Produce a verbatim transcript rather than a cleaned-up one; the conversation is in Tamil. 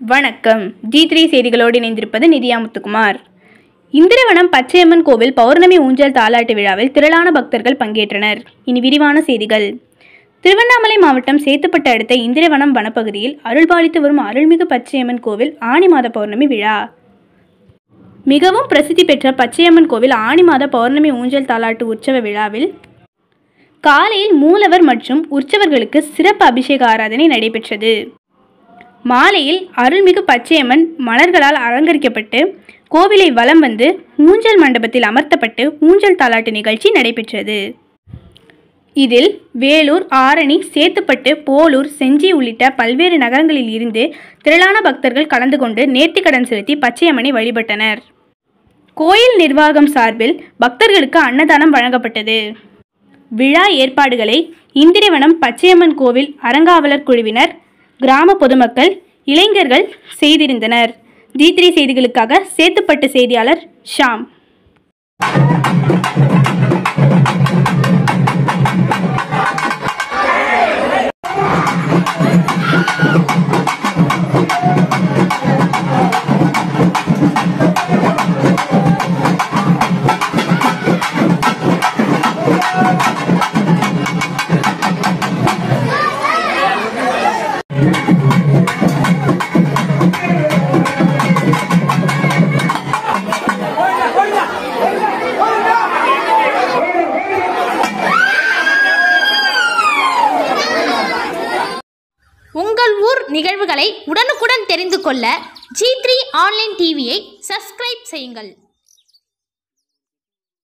வணக்கம். ஜி த்ரீ செய்திகளோடு இணைந்திருப்பது நிதியா முத்துக்குமார். இந்திரவனம் பச்சையம்மன் கோவில் பௌர்ணமி ஊஞ்சல் தாலாட்டு விழாவில் திரளான பக்தர்கள் பங்கேற்றனர். இனி விரிவான செய்திகள். திருவண்ணாமலை மாவட்டம் சேத்துப்பட்டு அடுத்த இந்திரவனம் வனப்பகுதியில் அருள்பாலித்து வரும் அருள்மிகு பச்சையம்மன் கோவில் ஆனி மாத பௌர்ணமி விழா. மிகவும் பிரசித்தி பெற்ற பச்சையம்மன் கோவில் ஆனி மாத பௌர்ணமி ஊஞ்சல் தாலாட்டு உற்சவ விழாவில் காலையில் மூலவர் மற்றும் உற்சவர்களுக்கு சிறப்பு அபிஷேக ஆராதனை நடைபெற்றது. மாலையில் அருள்மிகு பச்சையம்மன் மலர்களால் அலங்கரிக்கப்பட்டு கோவிலை வலம் வந்து ஊஞ்சல் மண்டபத்தில் அமர்த்தப்பட்டு ஊஞ்சல் தாலாட்டு நிகழ்ச்சி நடைபெற்றது. இதில் வேலூர், ஆரணி, சேத்துப்பட்டு, போலூர், செஞ்சி உள்ளிட்ட பல்வேறு நகரங்களில் இருந்து திரளான பக்தர்கள் கலந்து கொண்டு நேர்த்திக்கடன் செலுத்தி பச்சையம்மனை வழிபட்டனர். கோயில் நிர்வாகம் சார்பில் பக்தர்களுக்கு அன்னதானம் வழங்கப்பட்டது. விழா ஏற்பாடுகளை இந்திரவனம் பச்சையம்மன் கோவில் அறங்காவலர் குழுவினர், கிராம பொதுமக்கள், இளைஞர்கள் செய்திருந்தனர். ஜி த்ரீ செய்திகளுக்காக சேத்துப்பட்டு செய்தியாளர் ஷாம். உங்கள் ஊர் நிகழ்வுகளை உடனுக்குடன் தெரிந்து கொள்ள ஜி த்ரீ ஆன்லைன் டிவியை சப்ஸ்கிரைப் செய்யுங்கள்.